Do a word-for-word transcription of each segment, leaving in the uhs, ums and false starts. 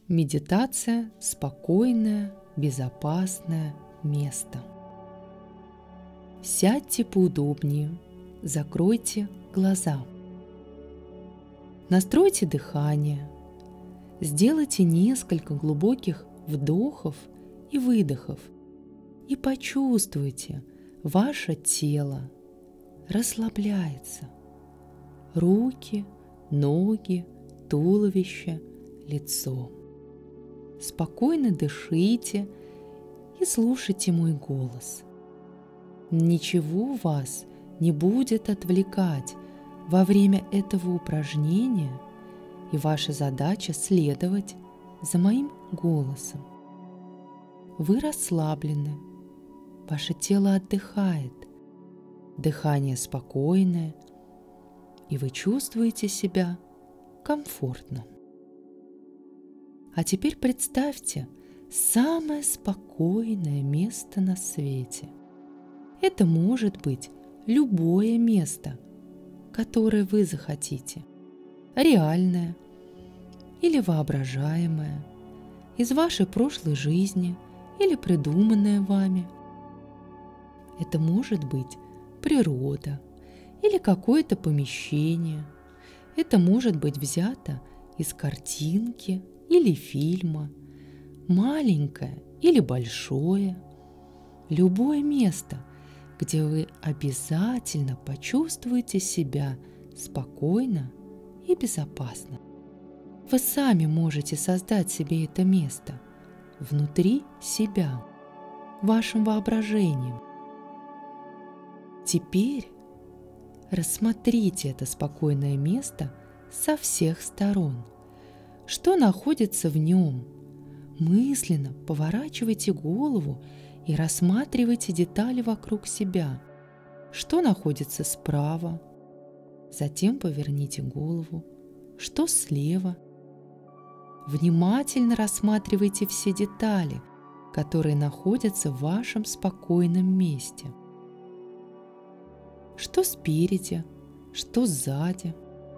Медитация – спокойное, безопасное место. Сядьте поудобнее, закройте глаза. Настройте дыхание, сделайте несколько глубоких вдохов и выдохов и почувствуйте, ваше тело расслабляется. Руки, ноги, туловище, лицо. Спокойно дышите и слушайте мой голос. Ничего вас не будет отвлекать во время этого упражнения, и ваша задача следовать за моим голосом. Вы расслаблены, ваше тело отдыхает, дыхание спокойное, и вы чувствуете себя комфортно. А теперь представьте самое спокойное место на свете. Это может быть любое место, которое вы захотите, реальное или воображаемое, из вашей прошлой жизни или придуманное вами. Это может быть природа или какое-то помещение. Это может быть взято из картинки или фильма, маленькое или большое. Любое место, где вы обязательно почувствуете себя спокойно и безопасно. Вы сами можете создать себе это место внутри себя, вашим воображением. Теперь рассмотрите это спокойное место со всех сторон. Что находится в нем? Мысленно поворачивайте голову и рассматривайте детали вокруг себя. Что находится справа? Затем поверните голову. Что слева? Внимательно рассматривайте все детали, которые находятся в вашем спокойном месте. Что спереди? Что сзади?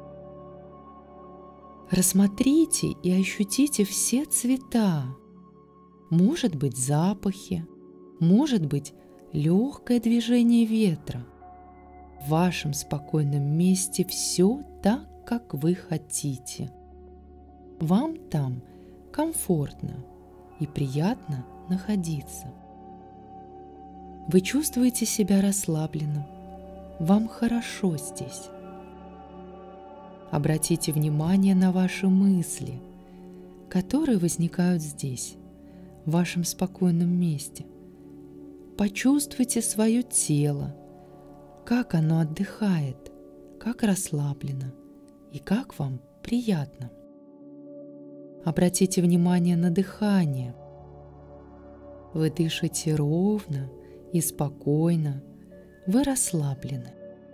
Рассмотрите и ощутите все цвета. Может быть, запахи, может быть, легкое движение ветра. В вашем спокойном месте все так, как вы хотите. Вам там комфортно и приятно находиться. Вы чувствуете себя расслабленным. Вам хорошо здесь. Обратите внимание на ваши мысли, которые возникают здесь, в вашем спокойном месте. Почувствуйте свое тело, как оно отдыхает, как расслаблено и как вам приятно. Обратите внимание на дыхание. Вы дышите ровно и спокойно, вы расслаблены.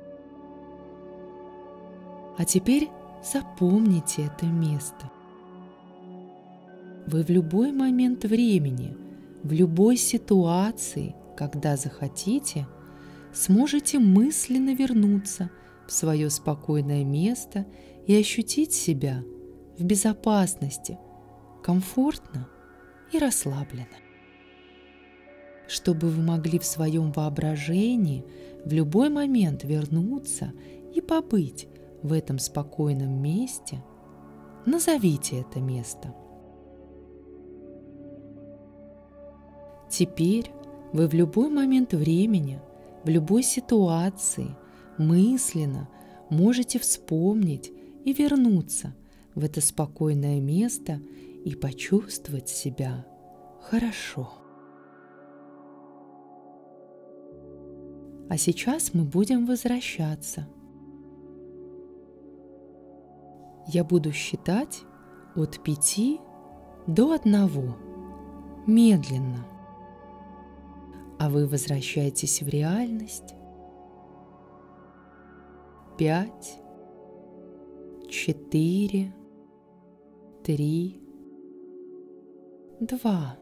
А теперь запомните это место. Вы в любой момент времени, в любой ситуации, когда захотите, сможете мысленно вернуться в свое спокойное место и ощутить себя в безопасности, комфортно и расслабленно. Чтобы вы могли в своем воображении в любой момент вернуться и побыть в этом спокойном месте, назовите это место. Теперь вы в любой момент времени, в любой ситуации мысленно можете вспомнить и вернуться в это спокойное место и почувствовать себя хорошо. А сейчас мы будем возвращаться. Я буду считать от пяти до одного, медленно. А вы возвращаетесь в реальность. Пять, четыре, три, два,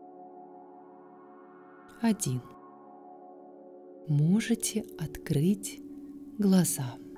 один. Можете открыть глаза.